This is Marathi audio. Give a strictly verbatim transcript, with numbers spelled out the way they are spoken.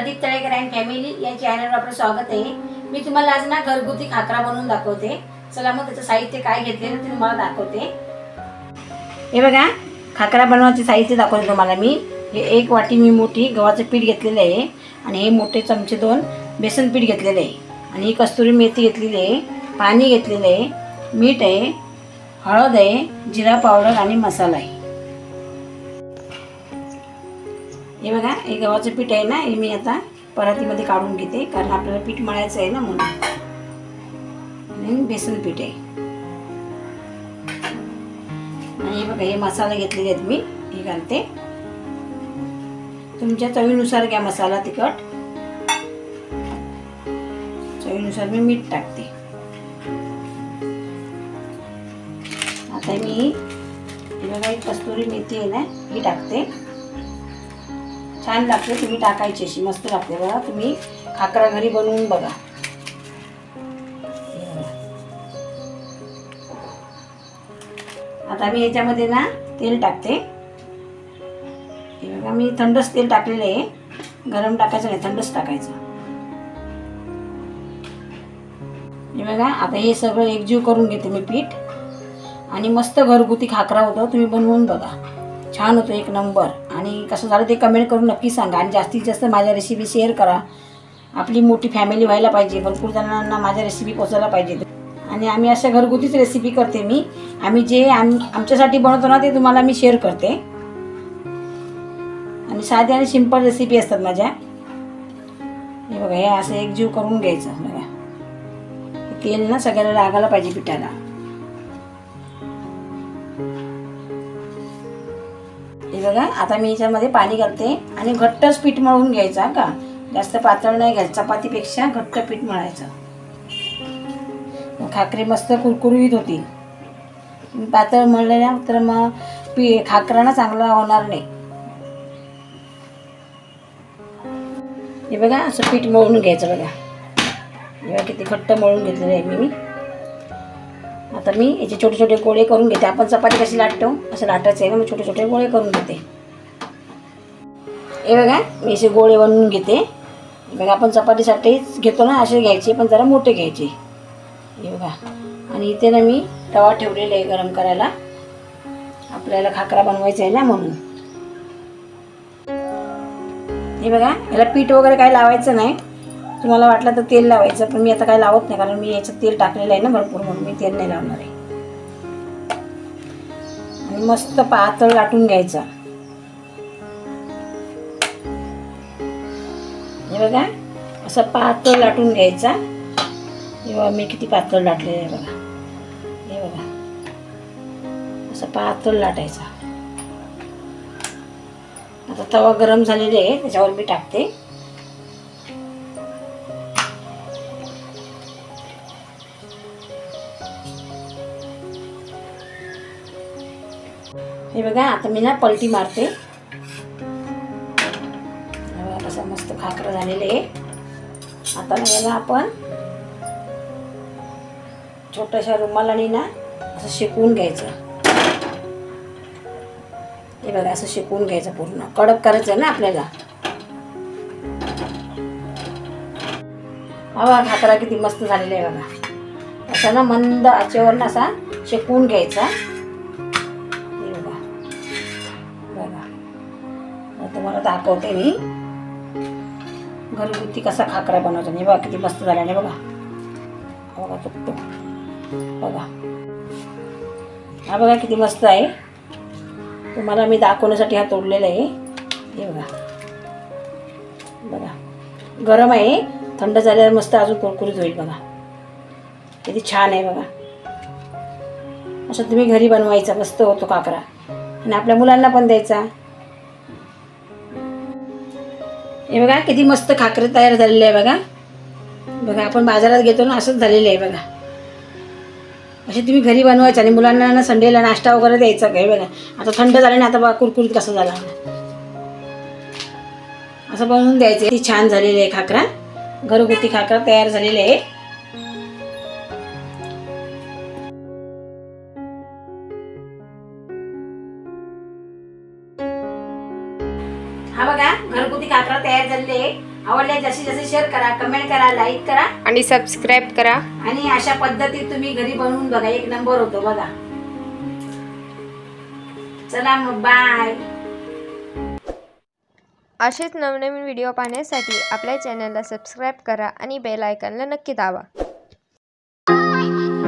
प्रदीप तळेकर अँड फॅमिली या चॅनलवर आपलं स्वागत आहे। मी तुम्हाला आज ना घरगुती खाकरा बनवून दाखवते। चला मग त्याचं साहित्य काय घेतलेलं ते तुम्हाला दाखवते। हे बघा, खाकरा बनवण्याचे साहित्य दाखवते तुम्हाला मी। हे एक वाटी मी मोठी गव्हाचं पीठ घेतलेलं आहे आणि हे मोठे चमचे दोन बेसन पीठ घेतलेलं आहे आणि ही कस्तुरी मेथी घेतलेली आहे, पाणी घेतलेलं आहे, मीठ आहे, हळद आहे, जिरा पावडर आणि मसाला आहे। हे बघा, हे गव्हाचं पीठ आहे ना, हे मी आता परातीमध्ये काढून घेते कारण आपल्याला पीठ मळायचं आहे ना म्हणून। आणि बेसन पीठ आहे आणि हे बघा, हे मसाले घेतलेले आहेत मी, हे घालते। तुमच्या चवीनुसार घ्या मसाला, तिखट चवीनुसार मी मीठ टाकते। आता मी हे बघा, एक कस्तुरी मेथी आहे ना, ही टाकते। छान लागते, तुम्ही टाकायची अशी मस्त लागते बघा। तुम्ही खाकरा घरी बनवून बघा। आता मी याच्यामध्ये ना तेल टाकते। हे बघा, मी थंडच तेल टाकलेलं आहे, गरम टाकायचं नाही, थंडच टाकायचं। हे बघा, आता हे सगळं एकजीव करून घेते मी पीठ आणि मस्त घरगुती खाकरा होतो, तुम्ही बनवून बघा, छान होतो एक नंबर। आणि कसं झालं ते कमेंट करून नक्की सांगा आणि जास्तीत जास्त माझ्या रेसिपी शेअर करा। आपली मोठी फॅमिली व्हायला पाहिजे, भरपूर जणांना माझ्या रेसिपी पोचायला पाहिजे। आणि आम्ही अशा घरगुतीच रेसिपी करते मी। आम्ही जे आम आमच्यासाठी बनवतो ना ते तुम्हाला मी शेअर करते आणि साधी आणि सिंपल रेसिपी असतात माझ्या। हे बघा, हे असं एकजीव करून घ्यायचं बघा। तेल ना सगळ्याला लागायला पाहिजे पिठाला। हे बघा, आता मी याच्यामध्ये पाणी घालते आणि घट्टच पीठ मळून घ्यायचं का, जास्त पातळ नाही घ्यायचं, चपातीपेक्षा घट्ट पीठ मळायचं। खाकरे मस्त कुरकुरीत होतील। पातळ मळले ना तर मग पी खाकरा ना चांगला होणार नाही। हे बघा, असं पीठ मळून घ्यायचं बघा। हे बघा, किती घट्ट मळून घेतलेलं आहे मी। आता मी याचे छोटे छोटे गोळे करून घेते। आपण चपाती कशी लाटतो असं लाटायचं आहे ना, मग छोटे छोटे गोळे करून घेते। हे बघा, मी असे गोळे बनवून घेते। बघा, आपण चपातीसाठीच घेतो ना असे घ्यायचे, पण जरा मोठे घ्यायचे। हे बघा, आणि इथे ना मी तवा ठेवलेला आहे गरम करायला, आपल्याला खाकरा बनवायचा आहे ना म्हणून। हे बघा, याला पीठ वगैरे काही लावायचं नाही, तुम्हाला वाटलं तर तेल लावायचं, पण मी आता काही लावत नाही कारण मी याच्यात तेल टाकलेलं आहे ना भरपूर, म्हणून मी तेल नाही लावणार आहे। आणि मस्त पातळ लाटून घ्यायचा। हे बघा, असं पातळ लाटून घ्यायचा। हे बघा, मी किती पातळ लाटलेलं आहे बघा। हे बघा, असं पातळ लाटायचा। आता तवा गरम झालेला आहे, त्याच्यावर मी टाकते। हे बघा, आता मी ना पलटी मारते। असं मस्त खाकरा झालेले आहे। आता ना याला आपण छोट्याशा रुमालाने ना असं शेकून घ्यायचं। हे बघा, असं शेकून घ्यायचं, पूर्ण कडक करायचं ना आपल्याला। हा बघा, खाकरा किती मस्त झालेला आहे बघा। असा ना मंद आचेवर ना असा शेकून घ्यायचा। हे बघा बघा, तुम्हाला दाखवते मी घरगुती कसा खाकरा बनवायचा। हे बघा, किती मस्त झाला आहे बघा। बघा तुटतो बघा, हा बघा किती मस्त आहे। तुम्हाला मी दाखवण्यासाठी हा तोडलेला आहे। हे बघा बघा, गरम आहे, थंड झाल्यावर मस्त अजून कुरकुरीत होईल बघा। किती छान आहे बघा। असं तुम्ही घरी बनवायचा, मस्त होतो खाकरा आणि आपल्या मुलांना पण द्यायचा। हे बघा, किती मस्त खाकरे तयार झालेले आहे बघा। बघा, आपण बाजारात घेतो ना असंच झालेलं आहे बघा। असे तुम्ही घरी बनवायचं आणि मुलांना ना संडेला नाश्ता वगैरे द्यायचा। काय बघा, आता थंड झालं ना, आता बघा कुरकुरीत कसं झाला, असं बनवून द्यायचं। किती छान झालेलं आहे खाकरा, घरगुती खाकरा तयार झालेला आहे। हा बघा घरगुती खाकरा तयार झालेले आहे। आवडल्या जास्तीत जास्त शेअर करा, कमेंट करा, लाईक करा आणि सबस्क्राईब करा. आणि अशा पद्धतीत तुम्ही घरी बनवून बघा, एक नंबर होतो बघा. चला मग बाय. असेच नवनवीन व्हिडिओ पाहण्यासाठी आपल्या चॅनलला सबस्क्राईब करा आणि बेल आयकॉनला नक्की दाबा.